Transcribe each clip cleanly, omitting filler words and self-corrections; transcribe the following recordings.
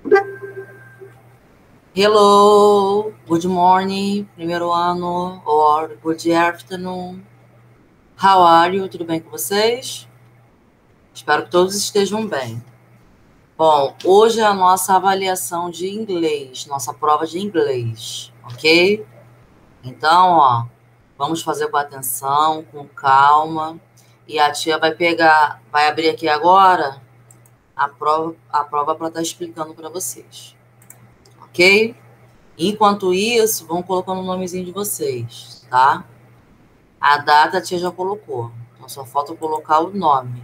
Hello, good morning, primeiro ano, or good afternoon. How are you? Tudo bem com vocês? Espero que todos estejam bem. Bom, hoje é a nossa avaliação de inglês, nossa prova de inglês, ok? Então, ó, vamos fazer com atenção, com calma. E a tia vai abrir aqui agora a prova para estar explicando para vocês, ok? Enquanto isso, vão colocando o nomezinho de vocês, tá? A data a tia já colocou. Então, só falta colocar o nome.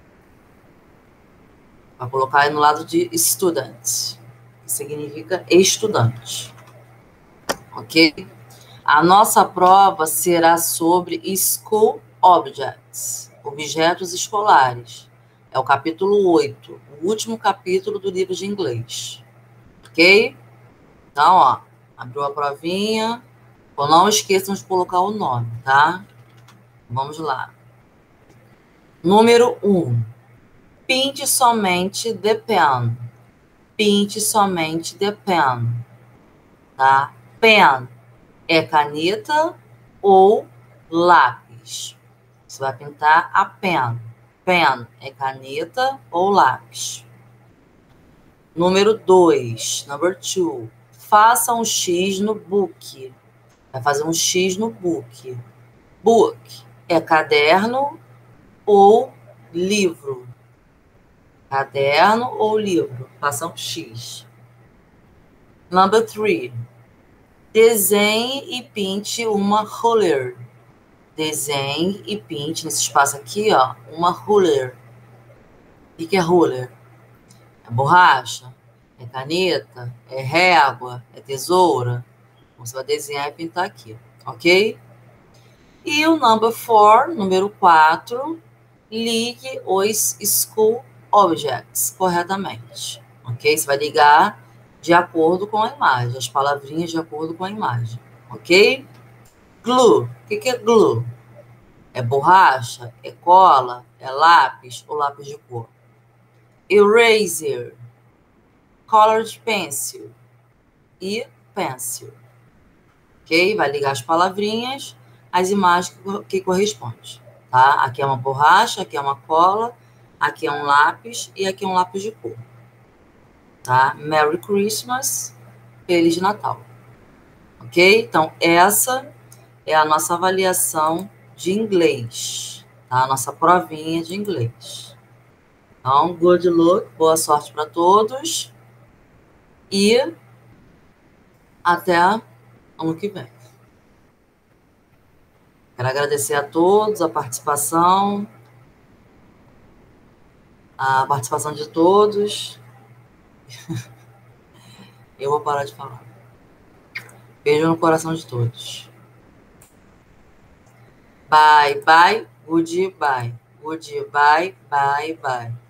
Vai colocar aí no lado de student, que significa estudante. Ok? A nossa prova será sobre school objects, objetos escolares. É o capítulo 8, o último capítulo do livro de inglês. Ok? Então, ó, abriu a provinha. Não esqueçam de colocar o nome, tá? Vamos lá. Número 1. Pinte somente the pen. Pinte somente the pen. Tá? Pen é caneta ou lápis. Você vai pintar a pen. Pen é caneta ou lápis. Número 2. Number 2. Faça um X no book. Vai fazer um X no book. Book é caderno ou livro. Caderno ou livro. Faça um X. Number 3. Desenhe e pinte uma ruler. Desenhe e pinte, nesse espaço aqui, ó, uma ruler. O que é ruler? É borracha? É caneta? É régua? É tesoura? Você vai desenhar e pintar aqui, ok? E o number 4, número 4, ligue os school objects corretamente, ok? Você vai ligar de acordo com a imagem, as palavrinhas de acordo com a imagem, ok? Glue, o que é glue? É borracha? É cola? É lápis ou lápis de cor? Eraser, colored pencil e pencil, ok? Vai ligar as palavrinhas, as imagens que correspondem, tá? Aqui é uma borracha, aqui é uma cola, aqui é um lápis e aqui é um lápis de cor, tá? Merry Christmas, Feliz Natal, ok? Então, essa é a nossa avaliação de inglês, tá? A nossa provinha de inglês. Então, good luck, boa sorte para todos e até ano que vem. Quero agradecer a todos a participação de todos. Eu vou parar de falar. Beijo no coração de todos. Bye, bye, goodbye. Goodbye, bye, bye.